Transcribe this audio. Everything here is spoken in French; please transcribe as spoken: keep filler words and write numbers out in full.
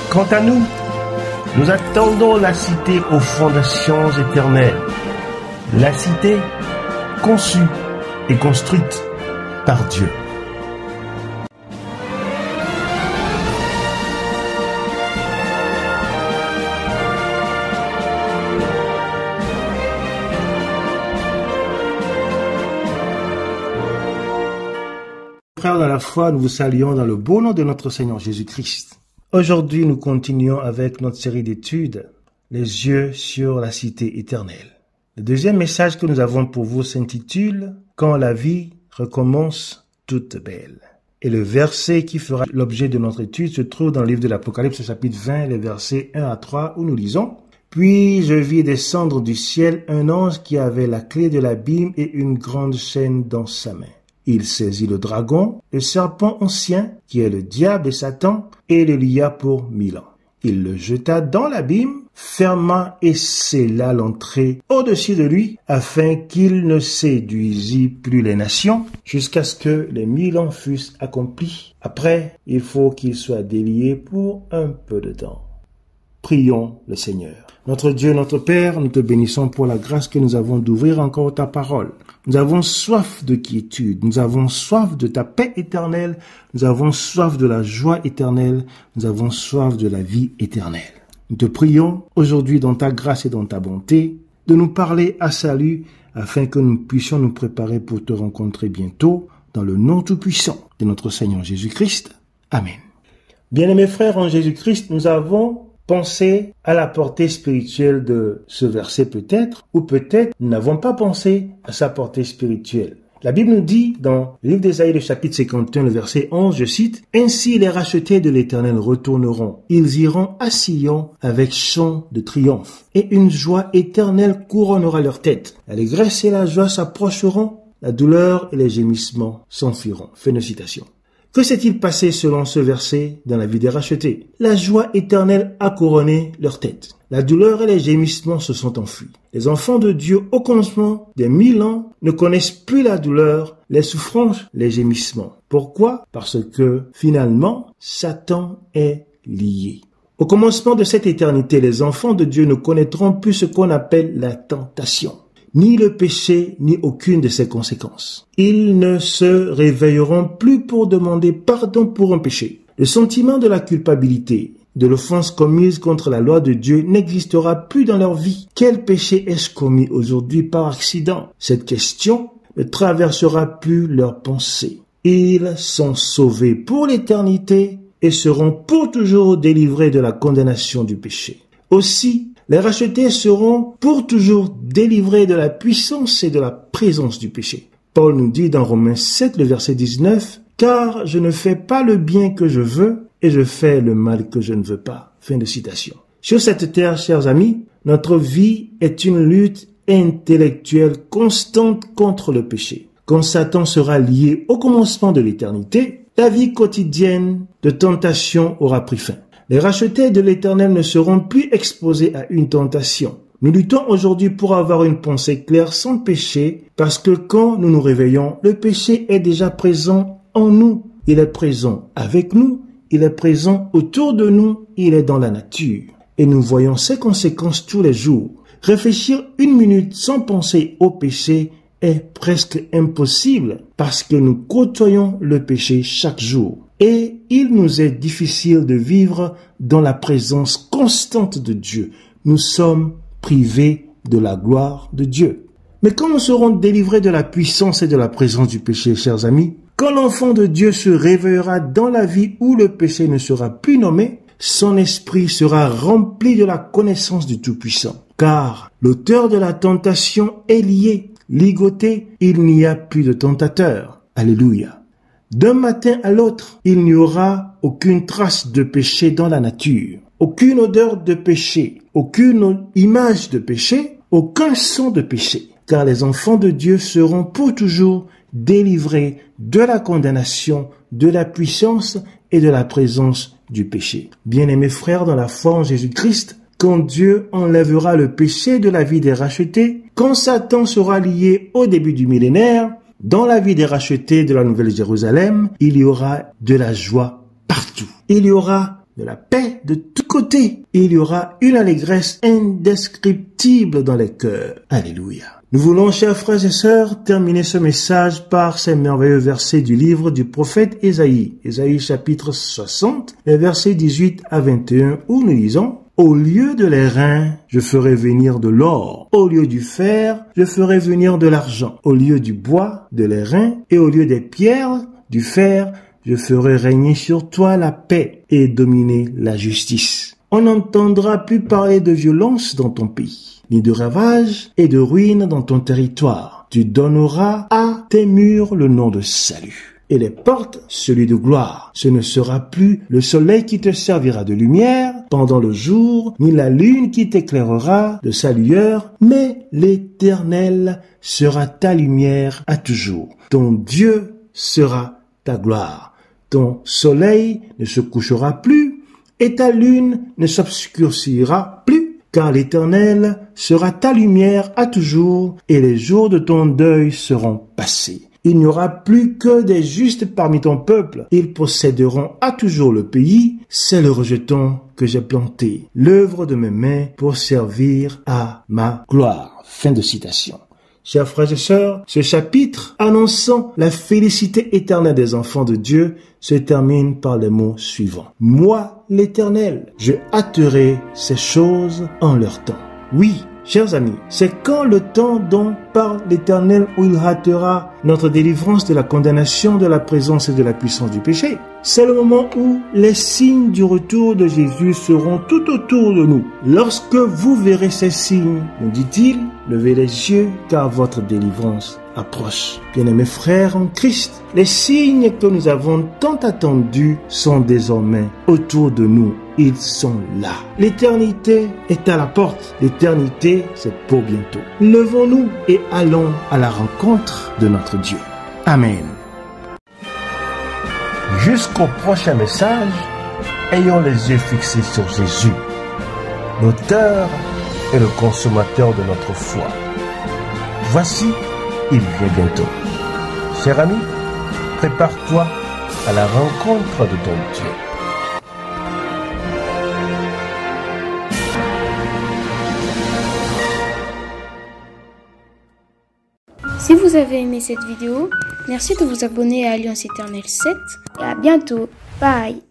Quant à nous, nous attendons la cité aux fondations éternelles. La cité conçue et construite par Dieu. Frères dans la foi, nous vous saluons dans le beau nom de notre Seigneur Jésus-Christ. Aujourd'hui, nous continuons avec notre série d'études, les yeux sur la cité éternelle. Le deuxième message que nous avons pour vous s'intitule « Quand la vie recommence toute belle ». Et le verset qui fera l'objet de notre étude se trouve dans le livre de l'Apocalypse, chapitre vingt, les versets un à trois, où nous lisons « Puis je vis descendre du ciel un ange qui avait la clé de l'abîme et une grande chaîne dans sa main. Il saisit le dragon, le serpent ancien, qui est le diable et Satan, et le lia pour mille ans. Il le jeta dans l'abîme, ferma et scella l'entrée au-dessus de lui, afin qu'il ne séduisît plus les nations, jusqu'à ce que les mille ans fussent accomplis. Après, il faut qu'il soit délié pour un peu de temps. Prions le Seigneur. Notre Dieu, notre Père, nous te bénissons pour la grâce que nous avons d'ouvrir encore ta parole. Nous avons soif de quiétude, nous avons soif de ta paix éternelle, nous avons soif de la joie éternelle, nous avons soif de la vie éternelle. Nous te prions aujourd'hui dans ta grâce et dans ta bonté de nous parler à salut afin que nous puissions nous préparer pour te rencontrer bientôt dans le nom tout-puissant de notre Seigneur Jésus-Christ. Amen. Bien-aimés frères en Jésus-Christ, nous avons pensé à la portée spirituelle de ce verset peut-être, ou peut-être nous n'avons pas pensé à sa portée spirituelle. La Bible nous dit dans le livre d'Ésaïe, le chapitre cinquante et un, le verset onze, je cite, « Ainsi les rachetés de l'Éternel retourneront. Ils iront à Sion avec chant de triomphe. Et une joie éternelle couronnera leur tête. L'allégresse et la joie s'approcheront, la douleur et les gémissements s'enfuiront. » Fin de citation. Que s'est-il passé selon ce verset dans la vie des rachetés? La joie éternelle a couronné leur tête. La douleur et les gémissements se sont enfuis. Les enfants de Dieu au commencement des mille ans ne connaissent plus la douleur, les souffrances, les gémissements. Pourquoi? Parce que finalement, Satan est lié. Au commencement de cette éternité, les enfants de Dieu ne connaîtront plus ce qu'on appelle la tentation. Ni le péché, ni aucune de ses conséquences. Ils ne se réveilleront plus pour demander pardon pour un péché. Le sentiment de la culpabilité, de l'offense commise contre la loi de Dieu n'existera plus dans leur vie. Quel péché ai-je commis aujourd'hui par accident? Cette question ne traversera plus leurs pensées. Ils sont sauvés pour l'éternité et seront pour toujours délivrés de la condamnation du péché. Aussi, les rachetés seront pour toujours délivrés de la puissance et de la présence du péché. Paul nous dit dans Romains sept, le verset dix-neuf, « Car je ne fais pas le bien que je veux et je fais le mal que je ne veux pas. » Fin de citation. Sur cette terre, chers amis, notre vie est une lutte intellectuelle constante contre le péché. Quand Satan sera lié au commencement de l'éternité, la vie quotidienne de tentation aura pris fin. Les rachetés de l'Éternel ne seront plus exposés à une tentation. Nous luttons aujourd'hui pour avoir une pensée claire sans péché, parce que quand nous nous réveillons, le péché est déjà présent en nous. Il est présent avec nous, il est présent autour de nous, il est dans la nature. Et nous voyons ses conséquences tous les jours. Réfléchir une minute sans penser au péché est presque impossible, parce que nous côtoyons le péché chaque jour. Et il nous est difficile de vivre dans la présence constante de Dieu. Nous sommes privés de la gloire de Dieu. Mais quand nous serons délivrés de la puissance et de la présence du péché, chers amis, quand l'enfant de Dieu se réveillera dans la vie où le péché ne sera plus nommé, son esprit sera rempli de la connaissance du Tout-Puissant. Car l'auteur de la tentation est lié, ligoté, il n'y a plus de tentateur. Alléluia. D'un matin à l'autre, il n'y aura aucune trace de péché dans la nature, aucune odeur de péché, aucune image de péché, aucun son de péché, car les enfants de Dieu seront pour toujours délivrés de la condamnation, de la puissance et de la présence du péché. Bien-aimés frères dans la foi en Jésus-Christ, quand Dieu enlèvera le péché de la vie des rachetés, quand Satan sera lié au début du millénaire, dans la vie des rachetés de la Nouvelle Jérusalem, il y aura de la joie partout. Il y aura de la paix de tous côtés. Il y aura une allégresse indescriptible dans les cœurs. Alléluia. Nous voulons, chers frères et sœurs, terminer ce message par ces merveilleux versets du livre du prophète Ésaïe. Ésaïe chapitre soixante, les versets dix-huit à vingt et un, où nous lisons: au lieu de l'airain, je ferai venir de l'or. Au lieu du fer, je ferai venir de l'argent. Au lieu du bois, de l'airain, et au lieu des pierres, du fer, je ferai régner sur toi la paix et dominer la justice. On n'entendra plus parler de violence dans ton pays, ni de ravages et de ruines dans ton territoire. Tu donneras à tes murs le nom de salut, et les portes celui de gloire. Ce ne sera plus le soleil qui te servira de lumière pendant le jour, ni la lune qui t'éclairera de sa lueur, mais l'Éternel sera ta lumière à toujours. Ton Dieu sera ta gloire. Ton soleil ne se couchera plus, et ta lune ne s'obscurcira plus, car l'Éternel sera ta lumière à toujours, et les jours de ton deuil seront passés. Il n'y aura plus que des justes parmi ton peuple. Ils posséderont à toujours le pays. C'est le rejeton que j'ai planté, l'œuvre de mes mains pour servir à ma gloire. Fin de citation. Chers frères et sœurs, ce chapitre annonçant la félicité éternelle des enfants de Dieu se termine par les mots suivants. Moi, l'Éternel, je hâterai ces choses en leur temps. Oui, chers amis, c'est quand le temps dont parle l'Éternel où il hâtera notre délivrance de la condamnation, de la présence et de la puissance du péché. C'est le moment où les signes du retour de Jésus seront tout autour de nous. Lorsque vous verrez ces signes, nous dit-il, levez les yeux car votre délivrance approche. Bien-aimés frères en Christ, les signes que nous avons tant attendus sont désormais autour de nous. Ils sont là. L'éternité est à la porte. L'éternité, c'est pour bientôt. Levons-nous et allons à la rencontre de notre Dieu. Amen. Jusqu'au prochain message, ayons les yeux fixés sur Jésus, l'auteur et le consommateur de notre foi. Voici, il vient bientôt. Cher ami, prépare-toi à la rencontre de ton Dieu. Si vous avez aimé cette vidéo, merci de vous abonner à Alliance Éternelle sept et à bientôt. Bye!